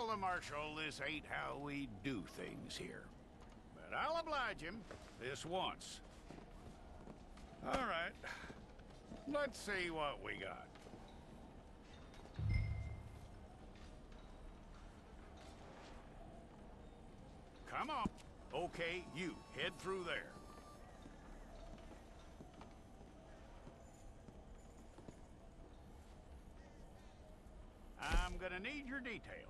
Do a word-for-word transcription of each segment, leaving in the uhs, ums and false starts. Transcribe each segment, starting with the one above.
the Marshal this ain't how we do things here. But I'll oblige him this once. All right. Let's see what we got. Come on. Okay, you, head through there. I'm gonna need your details.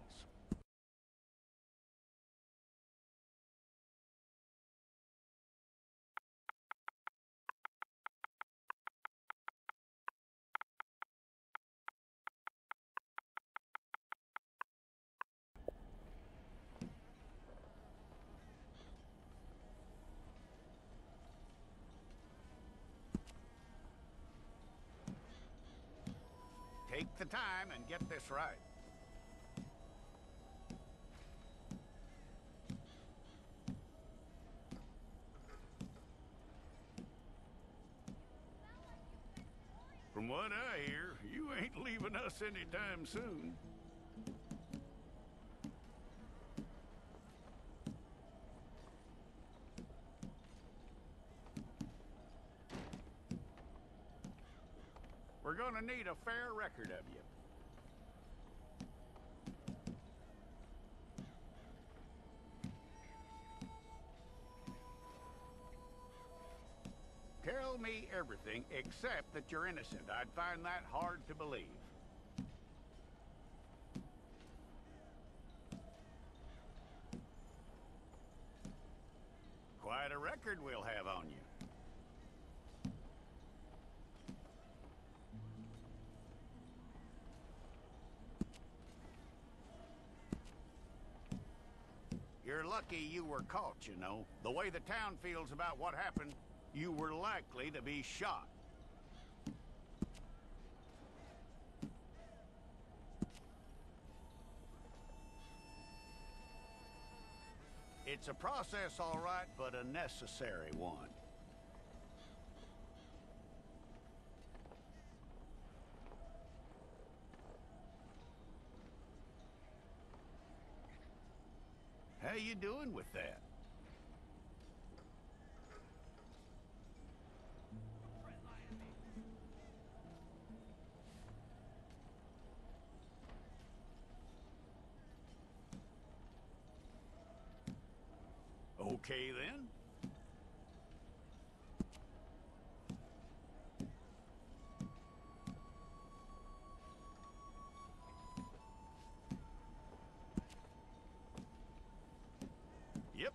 Take the time and get this right. From what I hear, you ain't leaving us anytime soon. We're gonna need a fair record of you. Tell me everything except that you're innocent. I'd find that hard to believe. Quite a record we'll have on you. You're lucky you were caught, you know. The way the town feels about what happened, you were likely to be shot. It's a process, all right, but a necessary one. How you doing with that? Okay, then. Yep.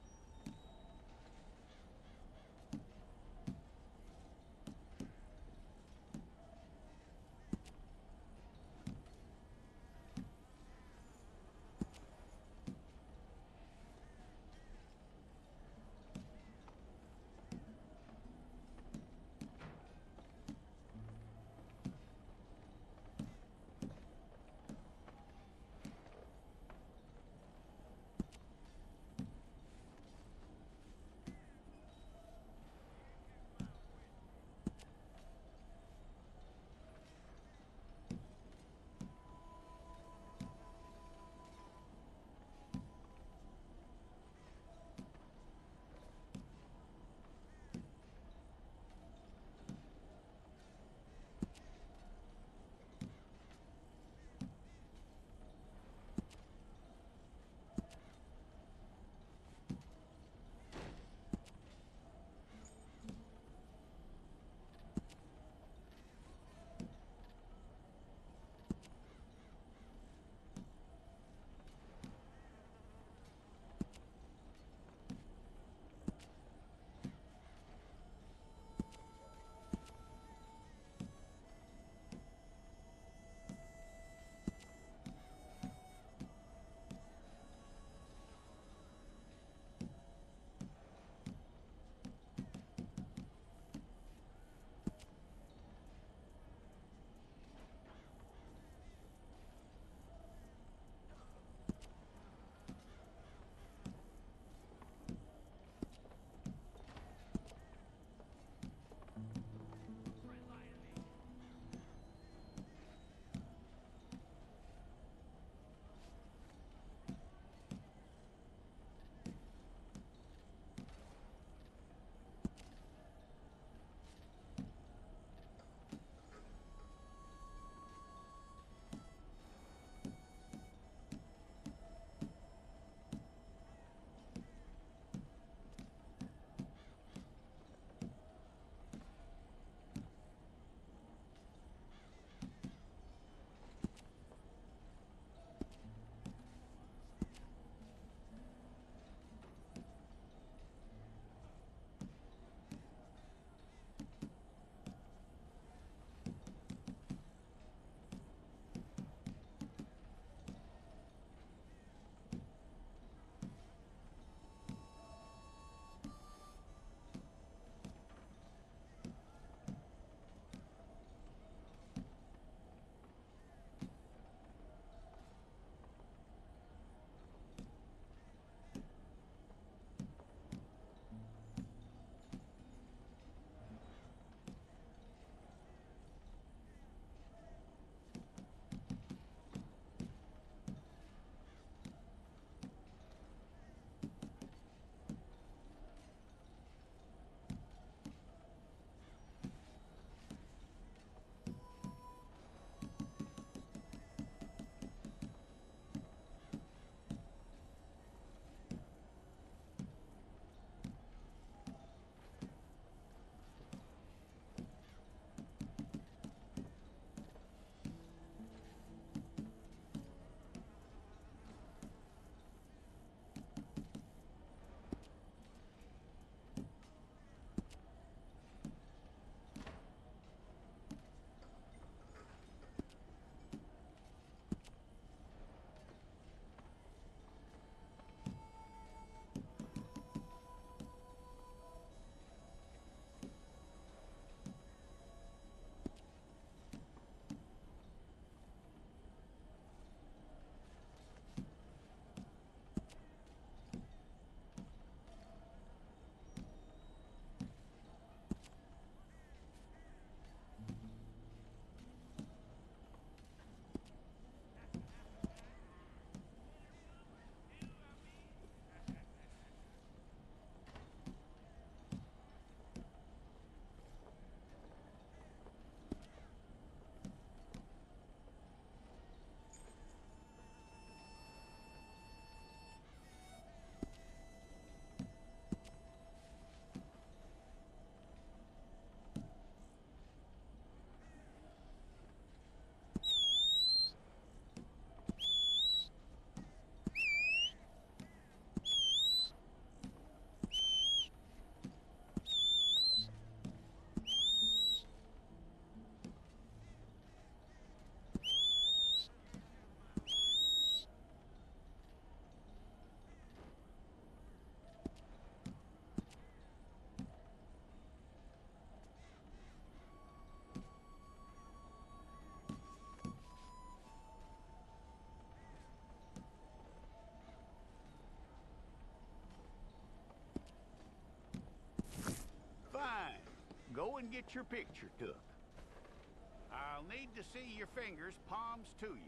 get your picture took. I'll need to see your fingers, palms to you.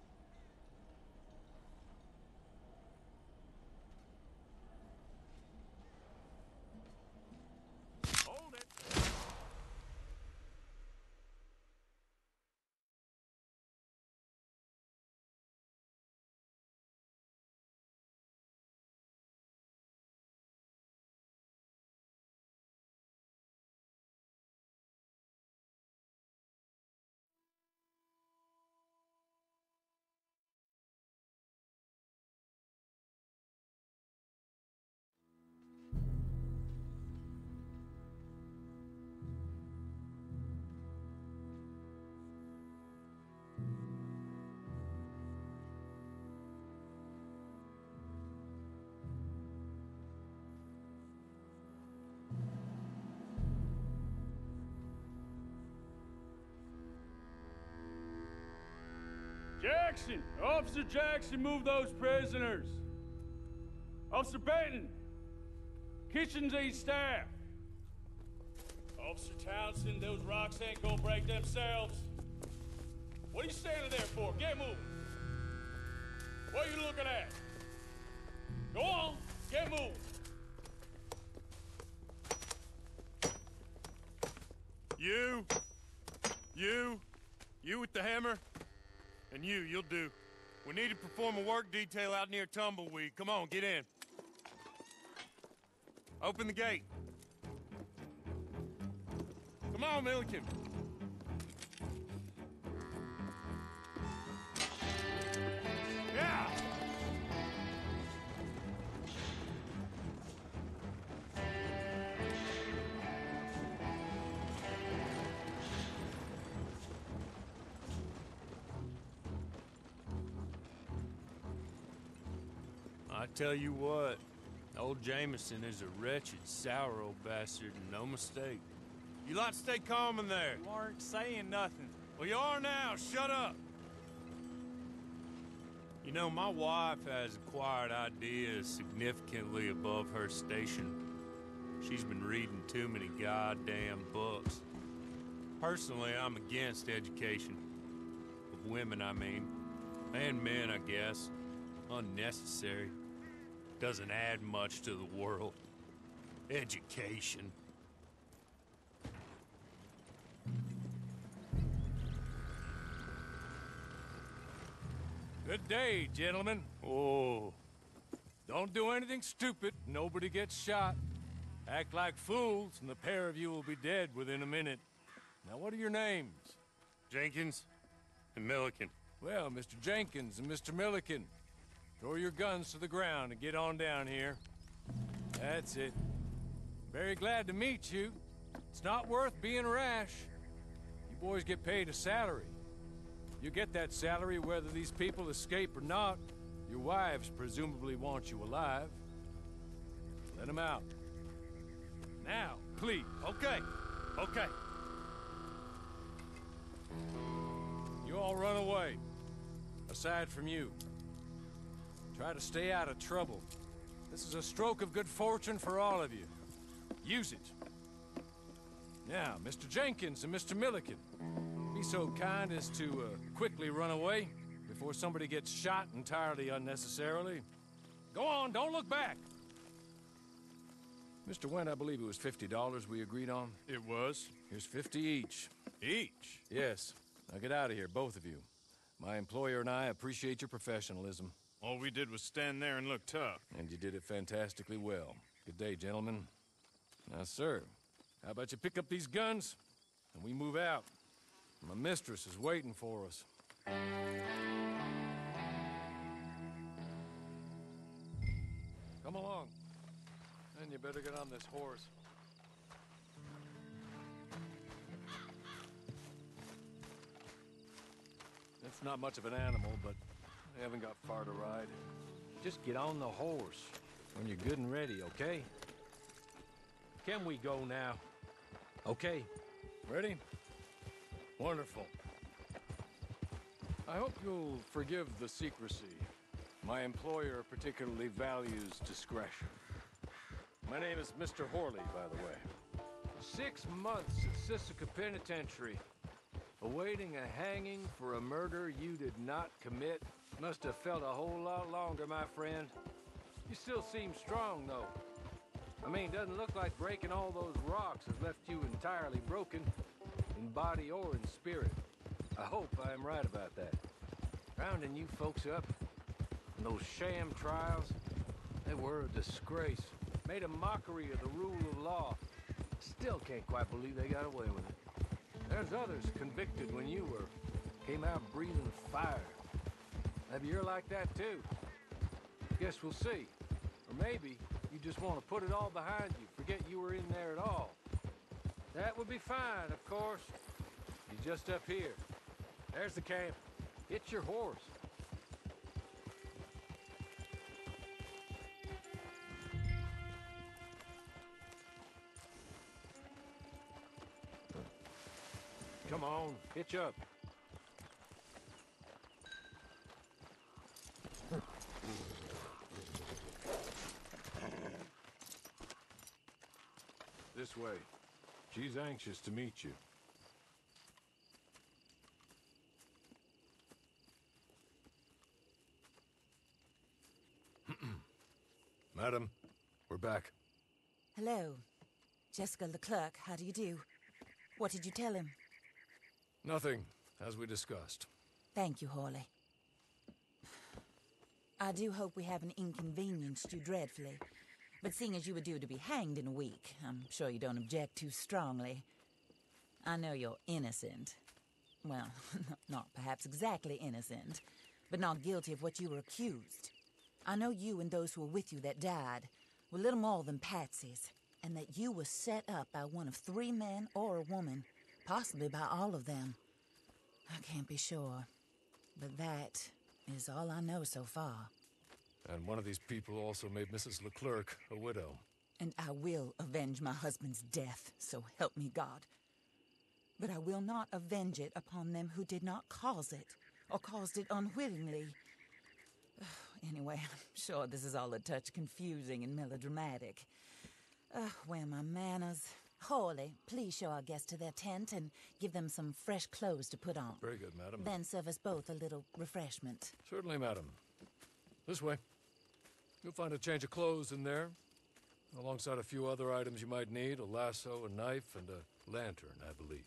Hold it. Jackson! Officer Jackson, move those prisoners! Officer Benton! Kitchens aid staff! Officer Townsend, those rocks ain't gonna break themselves. What are you standing there for? Get moving! What are you looking at? Go on, get moving! You, you, you with the hammer, and you, you'll do. We need to perform a work detail out near Tumbleweed. Come on, get in. Open the gate. Come on, Milliken. Yeah! I tell you what, old Jameson is a wretched, sour old bastard, and no mistake. You lot stay calm in there. You aren't saying nothing. Well, you are now. Shut up. You know, my wife has acquired ideas significantly above her station. She's been reading too many goddamn books. Personally, I'm against education. Of women, I mean. And men, I guess. Unnecessary. Doesn't add much to the world. Education. Good day, gentlemen. Oh. Don't do anything stupid. Nobody gets shot. Act like fools, and the pair of you will be dead within a minute. Now, what are your names? Jenkins and Milliken. Well, Mister Jenkins and Mister Milliken, throw your guns to the ground and get on down here. That's it. Very glad to meet you. It's not worth being rash. You boys get paid a salary. You get that salary whether these people escape or not. Your wives presumably want you alive. Let them out. Now, please. Okay, okay. You all run away. Aside from you. Try to stay out of trouble. This is a stroke of good fortune for all of you. Use it. Now, Mister Jenkins and Mister Milliken, be so kind as to uh, quickly run away before somebody gets shot entirely unnecessarily. Go on, don't look back. Mister Wendt, I believe it was fifty dollars we agreed on. It was. Here's fifty each. Each? Yes. Now get out of here, both of you. My employer and I appreciate your professionalism. All we did was stand there and look tough. And you did it fantastically well. Good day, gentlemen. Now, sir, how about you pick up these guns, and we move out? My mistress is waiting for us. Come along. And you better get on this horse. It's not much of an animal, but I haven't got far to ride. Just get on the horse when you're good and ready, okay? Can we go now? Okay. Ready? Wonderful. I hope you'll forgive the secrecy. My employer particularly values discretion. My name is Mister Horley, by the way. Six months at Sisika Penitentiary, awaiting a hanging for a murder you did not commit. Must have felt a whole lot longer, my friend. You still seem strong, though. I mean, doesn't look like breaking all those rocks has left you entirely broken, in body or in spirit. I hope I am right about that. Rounding you folks up, and those sham trials, they were a disgrace. Made a mockery of the rule of law. Still can't quite believe they got away with it. There's others convicted when you were. Came out breathing fire. Maybe you're like that too. Guess we'll see. Or maybe you just want to put it all behind you, forget you were in there at all. That would be fine, of course. You're just up here. There's the camp. Get your horse. Come on, hitch up. This way. She's anxious to meet you. Madam, we're back. Hello. Jessica Leclerc, how do you do? What did you tell him? Nothing, as we discussed. Thank you, Hawley. I do hope we haven't inconvenienced you dreadfully. But seeing as you were due to be hanged in a week, I'm sure you don't object too strongly. I know you're innocent. Well, not perhaps exactly innocent, but not guilty of what you were accused. I know you and those who were with you that died were little more than patsies, and that you were set up by one of three men or a woman, possibly by all of them. I can't be sure, but that is all I know so far. And one of these people also made Missus Leclerc a widow. And I will avenge my husband's death, so help me God. But I will not avenge it upon them who did not cause it, or caused it unwittingly. Anyway, I'm sure this is all a touch confusing and melodramatic. Uh, where are my manners? Hawley, please show our guests to their tent and give them some fresh clothes to put on. Very good, madam. Then serve us both a little refreshment. Certainly, madam. This way. You'll find a change of clothes in there, alongside a few other items you might need, a lasso, a knife, and a lantern, I believe.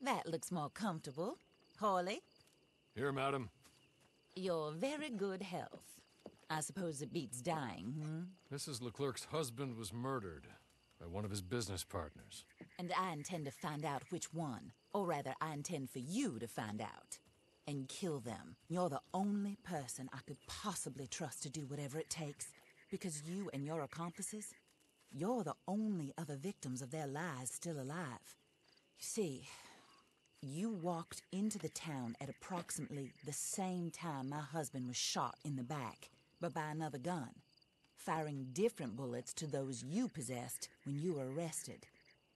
That looks more comfortable. Hawley, Here, madam. your very good health. I suppose it beats dying, hmm? Missus Leclerc's husband was murdered by one of his business partners. And I intend to find out which one. Or rather, I intend for you to find out. And kill them. You're the only person I could possibly trust to do whatever it takes. Because you and your accomplices, you're the only other victims of their lies still alive. You see, you walked into the town at approximately the same time my husband was shot in the back, but by another gun, firing different bullets to those you possessed when you were arrested.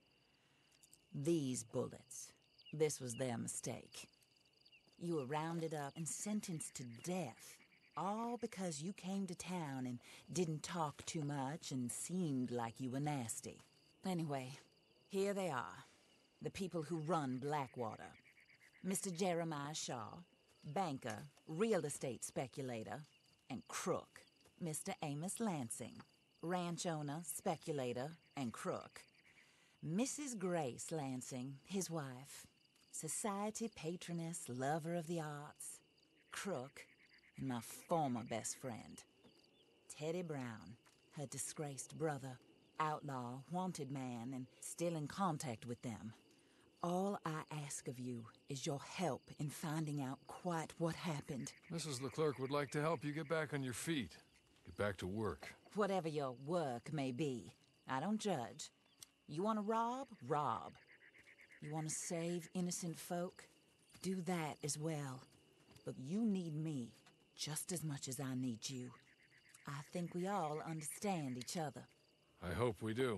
These bullets, this was their mistake. You were rounded up and sentenced to death, all because you came to town and didn't talk too much and seemed like you were nasty. Anyway, here they are, the people who run Blackwater. Mister Jeremiah Shaw, banker, real estate speculator, and crook. Mister Amos Lansing, ranch owner, speculator, and crook. Missus Grace Lansing, his wife, society patroness, lover of the arts, crook, and my former best friend. Teddy Brown, her disgraced brother, outlaw, wanted man, and still in contact with them. All I ask of you is your help in finding out quite what happened. Missus Leclerc would like to help you get back on your feet. Get back to work. Whatever your work may be, I don't judge. You want to rob? Rob. You want to save innocent folk? Do that as well. But you need me just as much as I need you. I think we all understand each other. I hope we do.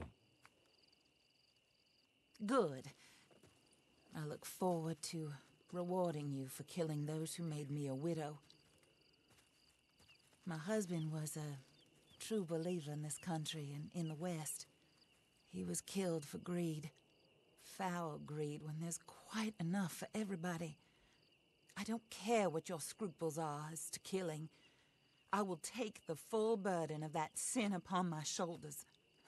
Good. I look forward to rewarding you for killing those who made me a widow. My husband was a true believer in this country and in the West. He was killed for greed. Foul greed when there's quite enough for everybody. I don't care what your scruples are as to killing. I will take the full burden of that sin upon my shoulders.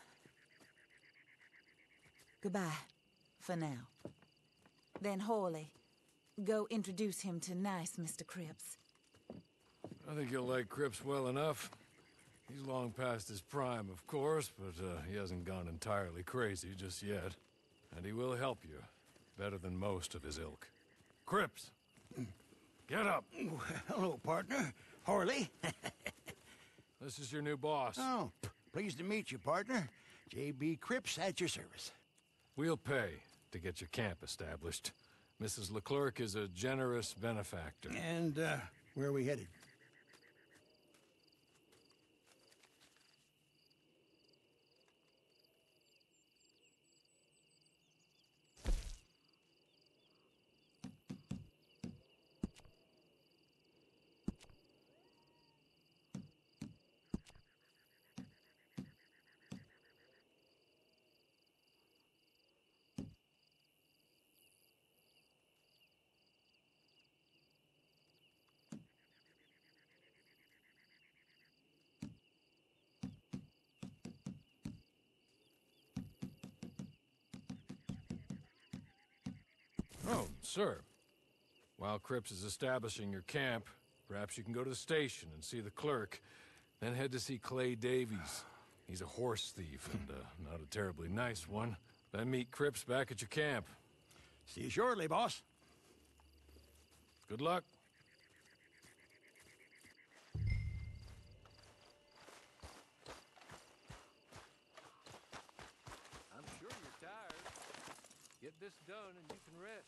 Goodbye, for now. Then Hawley, go introduce him to nice Mister Cripps. I think you'll like Cripps well enough. He's long past his prime, of course, but uh, he hasn't gone entirely crazy just yet. And he will help you, better than most of his ilk. Cripps, get up. Hello, partner. Hawley. This is your new boss. Oh, pleased to meet you, partner. J B Cripps at your service. We'll pay to get your camp established. Missus Leclerc is a generous benefactor. And, uh, where are we headed? Oh, sir. While Cripps is establishing your camp, perhaps you can go to the station and see the clerk, then head to see Clay Davies. He's a horse thief, and uh, not a terribly nice one. Then meet Cripps back at your camp. See you shortly, boss. Good luck. I'm sure you're tired. Get this done and you can rest.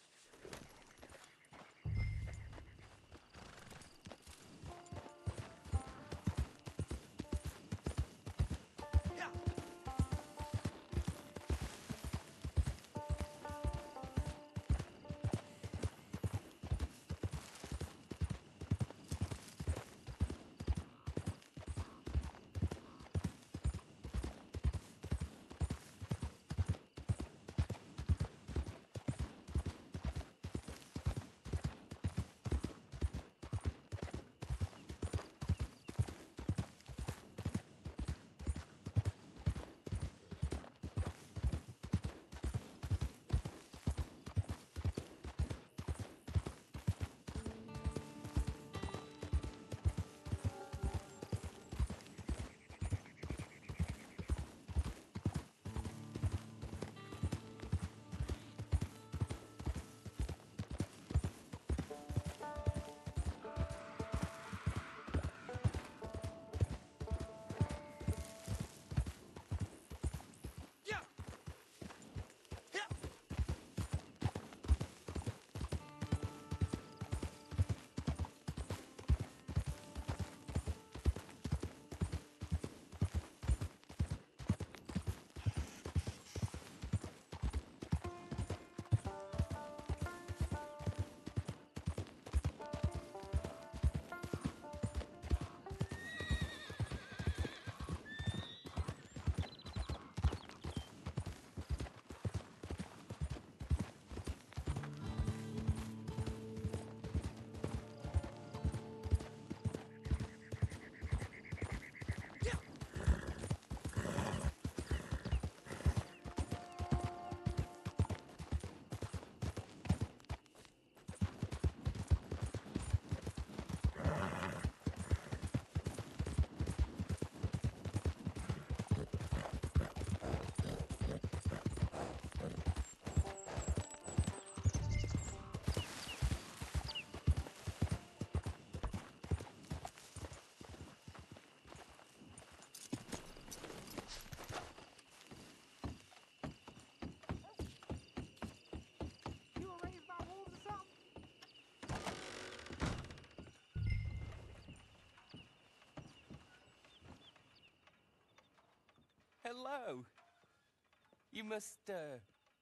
hello. You must, uh...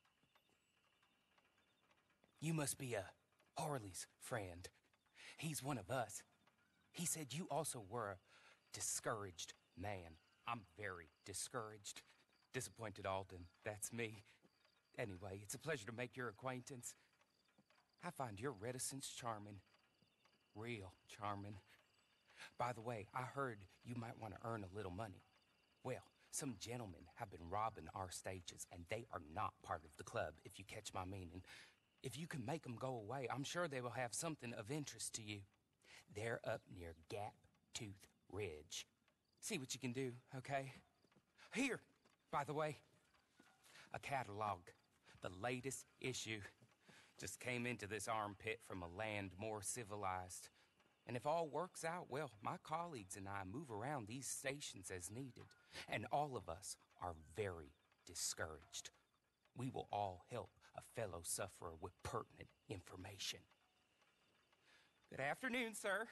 You must be, uh, Harley's friend. He's one of us. He said you also were a discouraged man. I'm very discouraged. Disappointed Alden, that's me. Anyway, it's a pleasure to make your acquaintance. I find your reticence charming. Real charming. By the way, I heard you might want to earn a little money. Well, some gentlemen have been robbing our stages, and they are not part of the club, if you catch my meaning. If you can make them go away, I'm sure they will have something of interest to you. They're up near Gap Tooth Ridge. See what you can do, okay? Here, by the way, a catalog. The latest issue. Just came into this armpit from a land more civilized. And if all works out, well, my colleagues and I move around these stations as needed. And all of us are very discouraged. We will all help a fellow sufferer with pertinent information. Good afternoon, sir.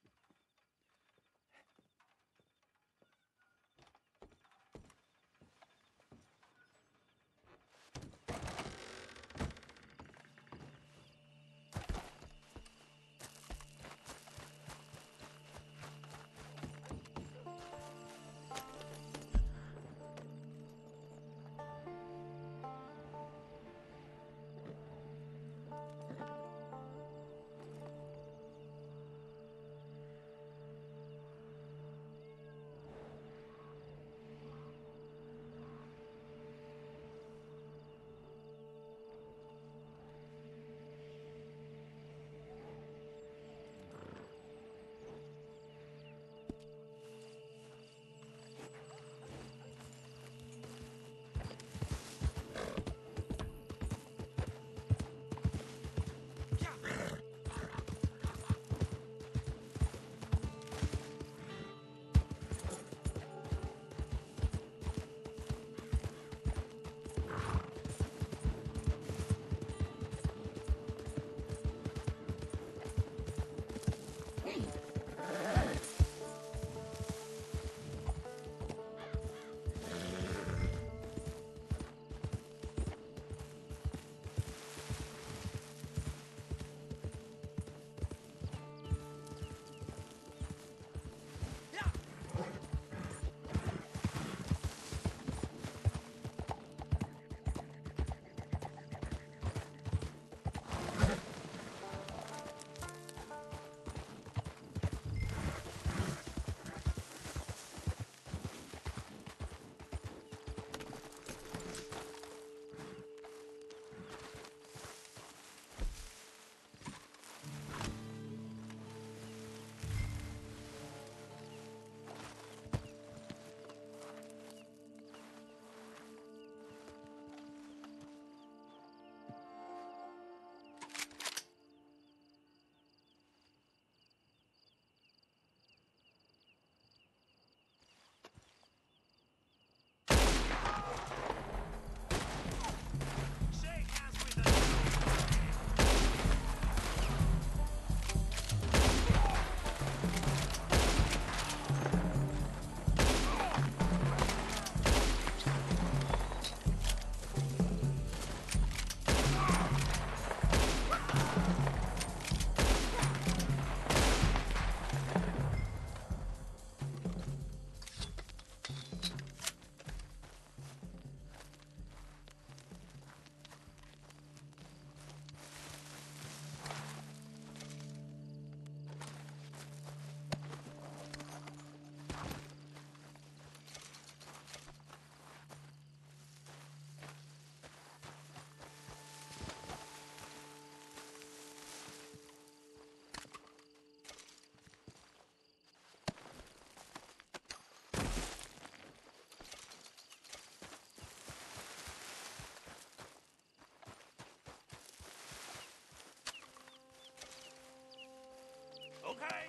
Okay.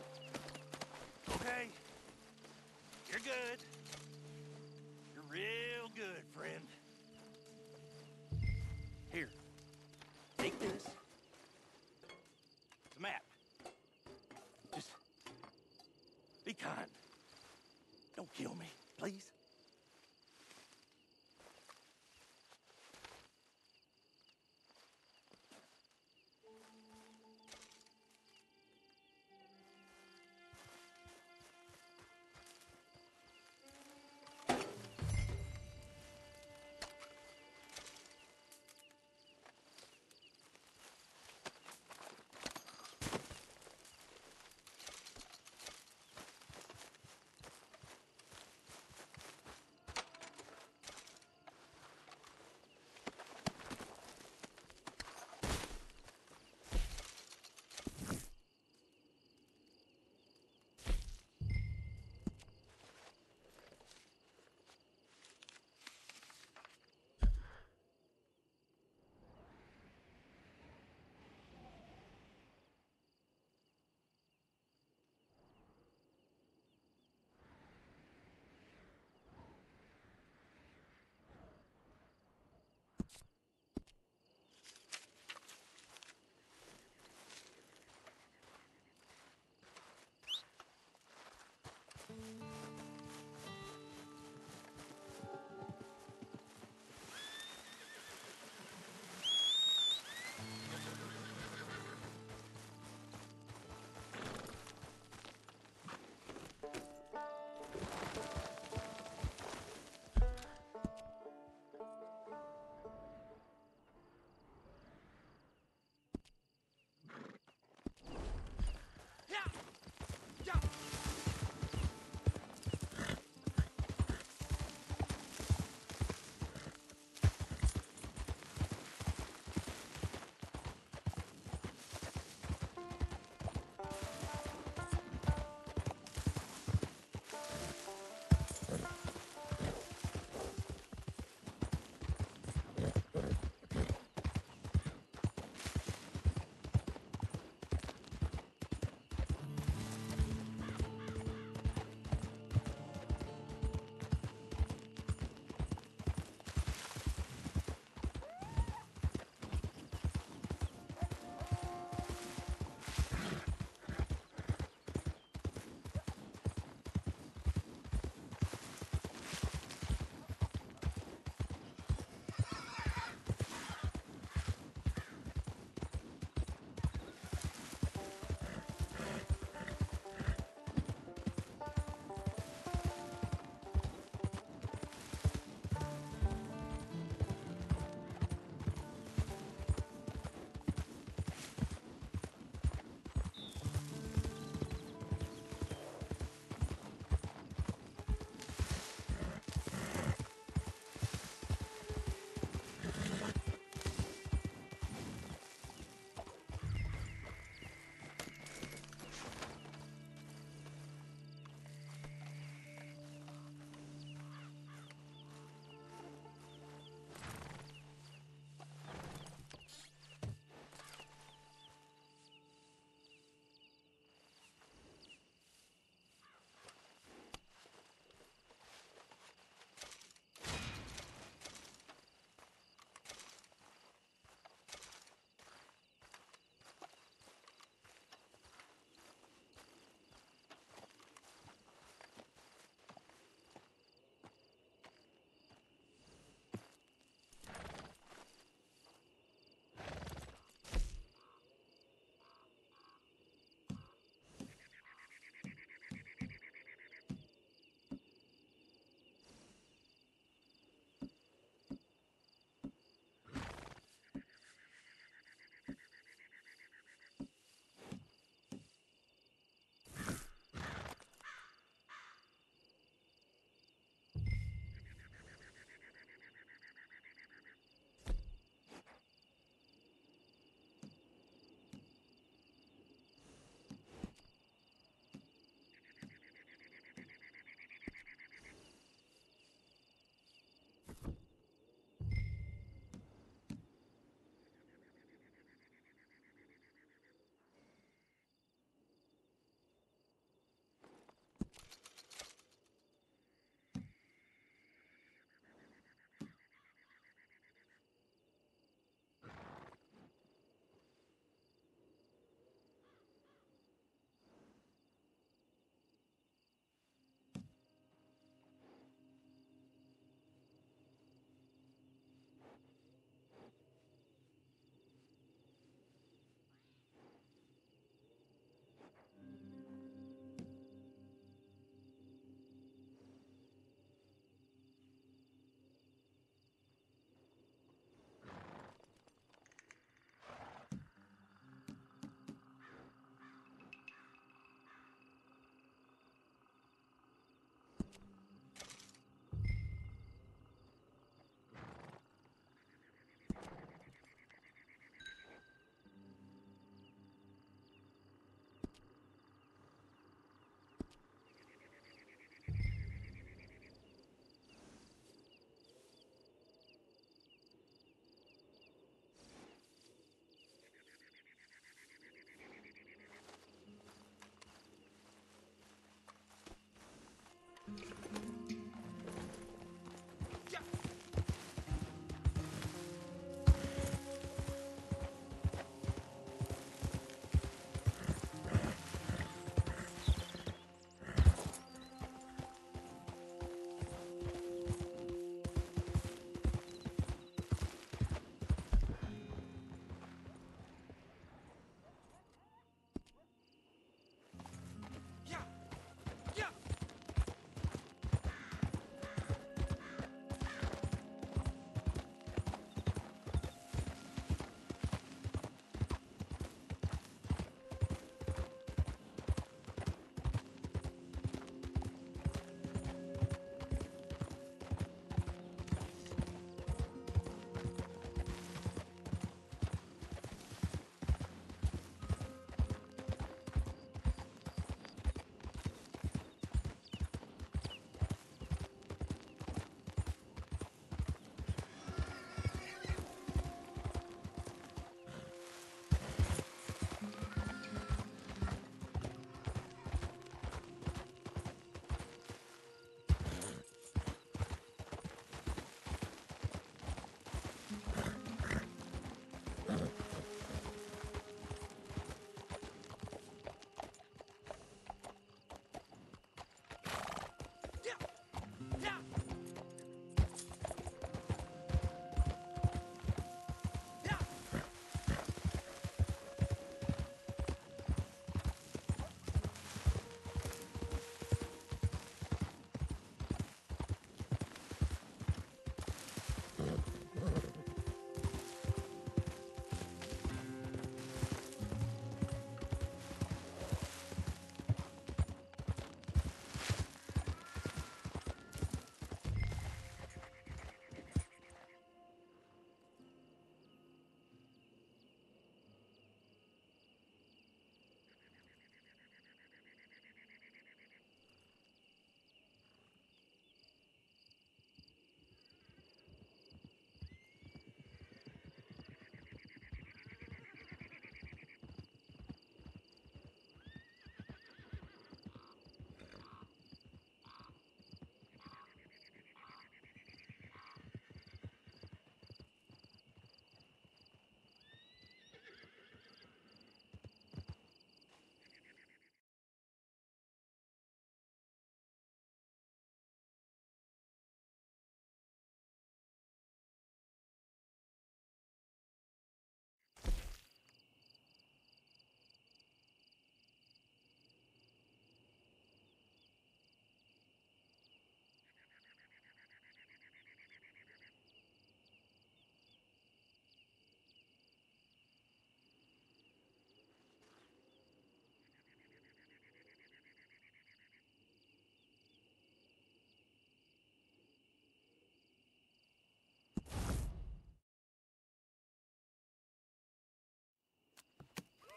Okay. You're good. You're real good, friend. Here. Take this. It's a map. Just be kind. Don't kill me, please.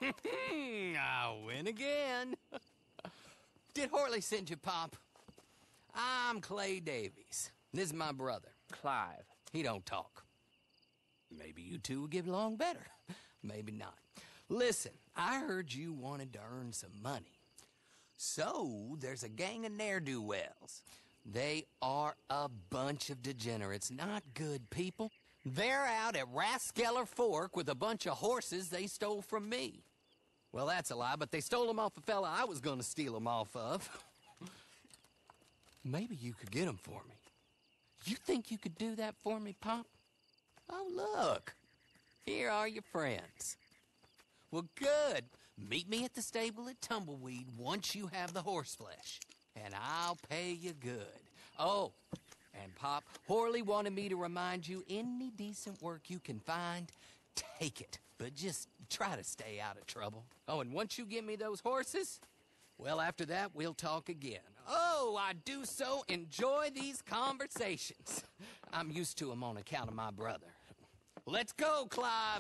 I win again. Did Horley send you, Pop? I'm Clay Davies. This is my brother, Clive. He don't talk. Maybe you two will get along better. Maybe not. Listen, I heard you wanted to earn some money. So, there's a gang of ne'er-do-wells. They are a bunch of degenerates, not good people. They're out at Raskeller Fork with a bunch of horses they stole from me. Well, that's a lie, but they stole them off a fella I was gonna steal them off of. Maybe you could get them for me. You think you could do that for me, Pop? Oh, look. Here are your friends. Well, good. Meet me at the stable at Tumbleweed once you have the horse flesh, and I'll pay you good. Oh, and Pop, Horley wanted me to remind you, any decent work you can find, take it. But just try to stay out of trouble. Oh, and once you give me those horses, well, after that, we'll talk again. Oh, I do so enjoy these conversations. I'm used to them on account of my brother. Let's go, Clive.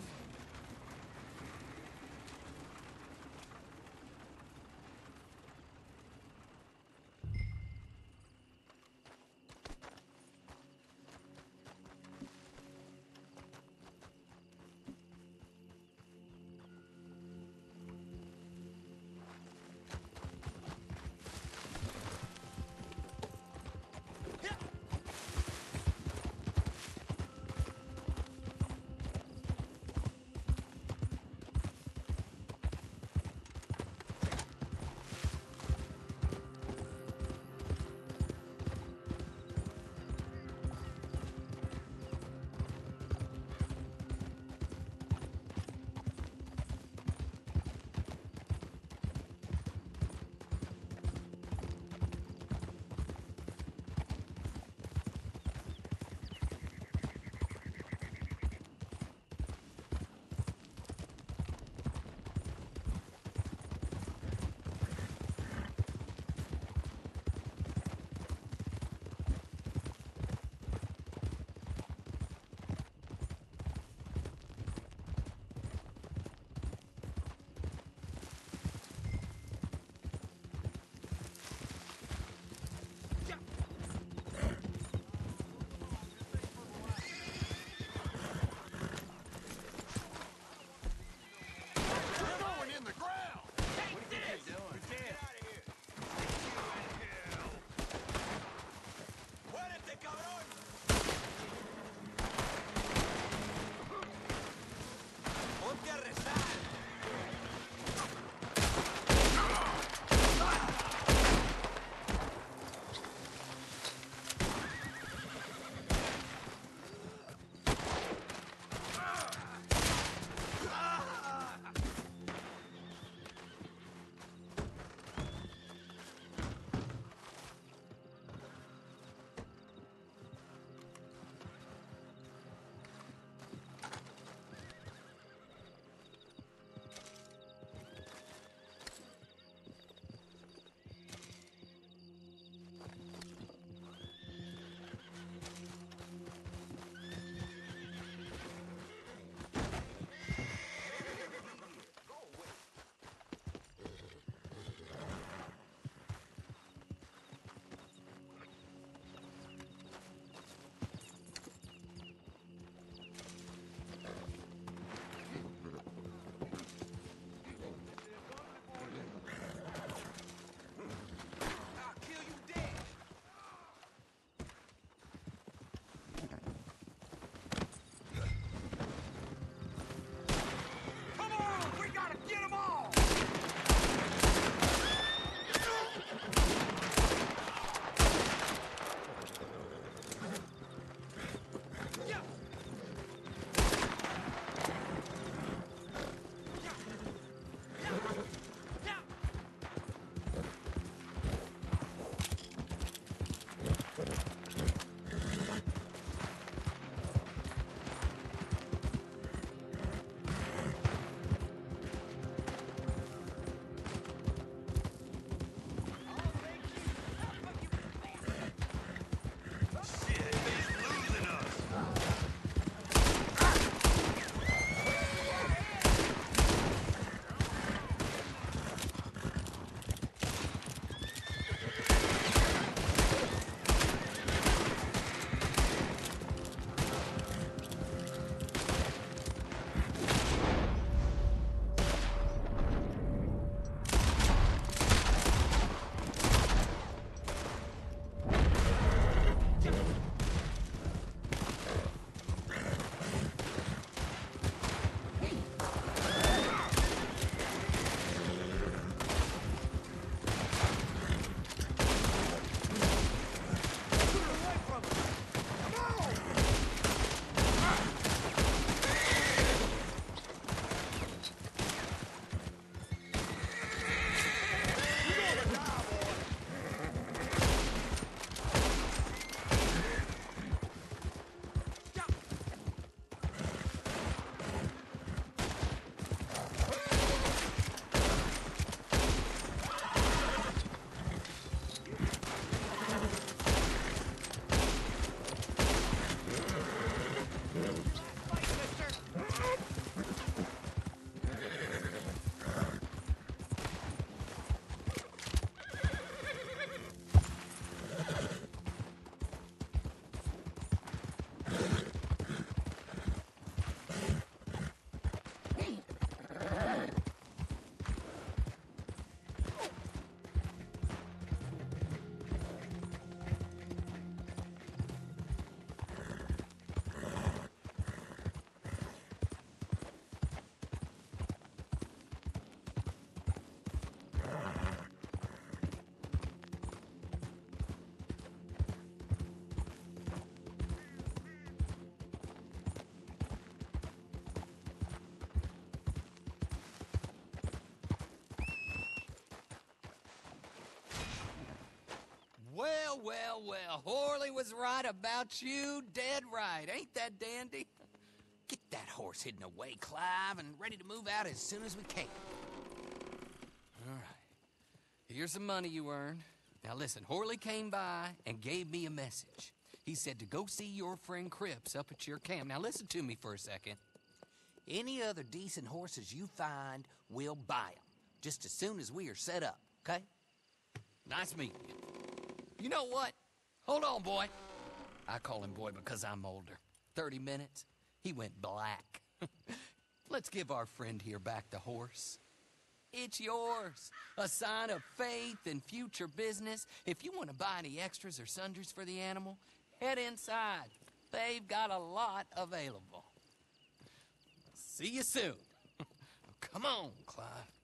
well, well. Horley was right about you, dead right. Ain't that dandy? Get that horse hidden away, Clive, and ready to move out as soon as we can. All right. Here's the money you earned. Now listen, Horley came by and gave me a message. He said to go see your friend Cripps up at your camp. Now listen to me for a second. Any other decent horses you find, we'll buy them. Just as soon as we are set up, okay? Nice meeting you. You know what? Hold on, boy. I call him boy because I'm older. Thirty minutes, he went black. Let's give our friend here back the horse. It's yours. A sign of faith and future business. If you want to buy any extras or sundries for the animal, head inside. They've got a lot available. See you soon. Come on, Clive.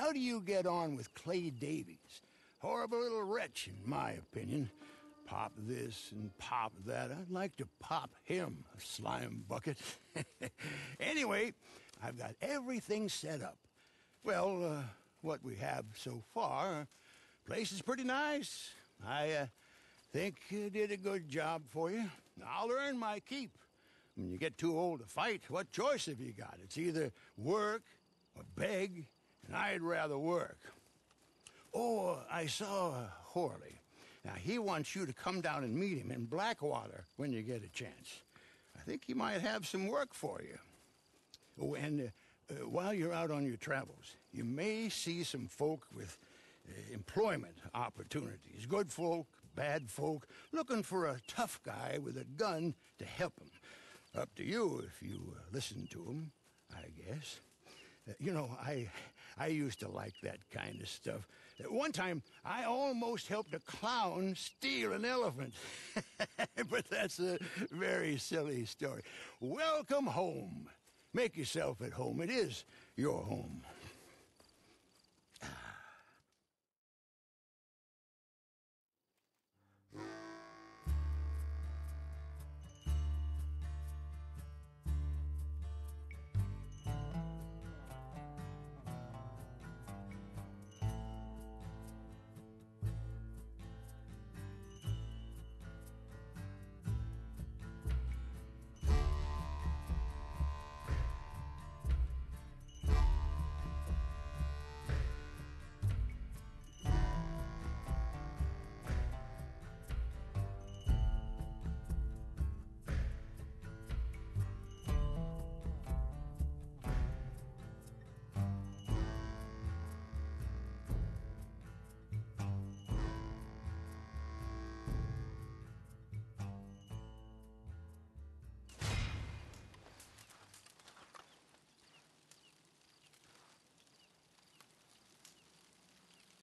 how do you get on with Clay Davies? Horrible little wretch, in my opinion. Pop this and pop that. I'd like to pop him, a slime bucket. Anyway, I've got everything set up. Well, uh, what we have so far, place is pretty nice. I uh, think you did a good job for you. I'll earn my keep. When you get too old to fight, what choice have you got? It's either work or beg, and I'd rather work. Oh, I saw uh, Horley. Now, he wants you to come down and meet him in Blackwater when you get a chance. I think he might have some work for you. Oh, and uh, uh, while you're out on your travels, you may see some folk with uh, employment opportunities. Good folk, bad folk, looking for a tough guy with a gun to help them. Up to you if you uh, listen to them, I guess. Uh, you know, I, I used to like that kind of stuff. Uh, one time, I almost helped a clown steal an elephant. But that's a very silly story. Welcome home. Make yourself at home. It is your home.